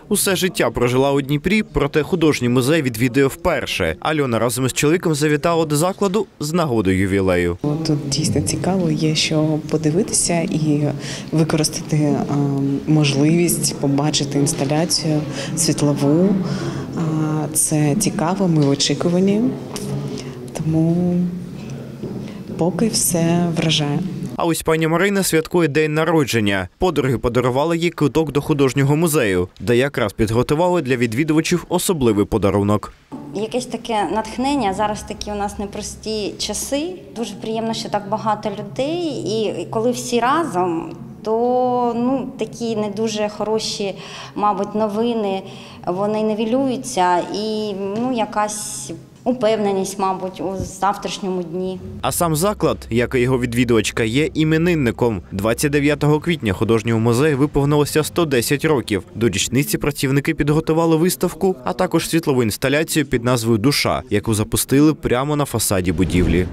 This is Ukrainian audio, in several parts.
Усе життя прожила у Дніпрі, проте художній музей відвідує вперше. Альона разом із чоловіком завітала до закладу з нагоди ювілею. Тут дійсно цікаво є, що подивитися і використати можливість побачити інсталяцію світлову. Це цікаво, ми в очікуванні, тому поки все вражає. А ось пані Марина святкує день народження. Подруги подарували їй квиток до художнього музею, де якраз підготували для відвідувачів особливий подарунок. Якесь таке натхнення, зараз такі у нас непрості часи. Дуже приємно, що так багато людей, і коли всі разом, то такі не дуже хороші, мабуть, новини, вони нівелюються і якась упевненість, мабуть, у завтрашньому дні. А сам заклад, як і його відвідувачка, є іменинником. 29 квітня художньому музею виповнилося 110 років. До річниці працівники підготували виставку, а також світлову інсталяцію під назвою «Душа», яку запустили прямо на фасаді будівлі.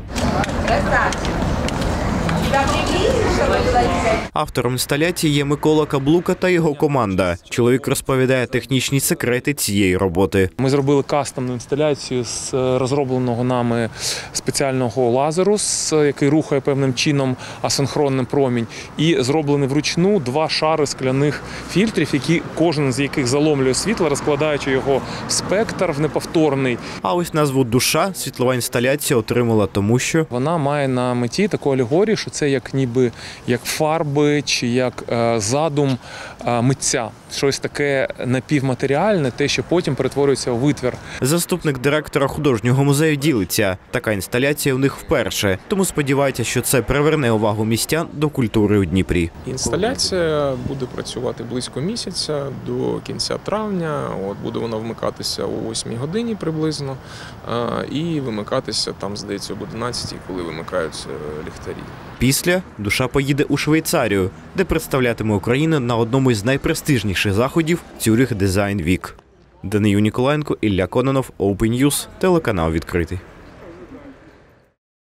Автором інсталяції є Микола Каблука та його команда. Чоловік розповідає технічні секрети цієї роботи. Ми зробили кастомну інсталяцію з розробленого нами спеціального лазеру, який рухає певним чином асинхронний промінь. І зроблені вручну 2 шари скляних фільтрів, кожен з яких заломлює світло, розкладаючи його в спектр, в неповторний. А ось назву «Душа» світлова інсталяція отримала тому, що вона має на меті таку алегорію, що це як фарби чи як задум митця. Щось таке напівматеріальне, те, що потім перетворюється у витвір. Заступник директора художнього музею ділиться. Така інсталяція у них вперше, тому сподівається, що це приверне увагу містян до культури у Дніпрі. Інсталяція буде працювати близько місяця, до кінця травня. Буде вона вмикатися о 8 годині приблизно і вимикатися там, здається, об 11, коли вимикаються ліхтарі. Після «Душа» поїде у Швейцарію, де представлятиме Україну на одному із найпрестижніших заходів «Цюрих Дизайн Вік». Данию Ніколаєнко, Ілля Кононов, Open News, телеканал «Відкритий».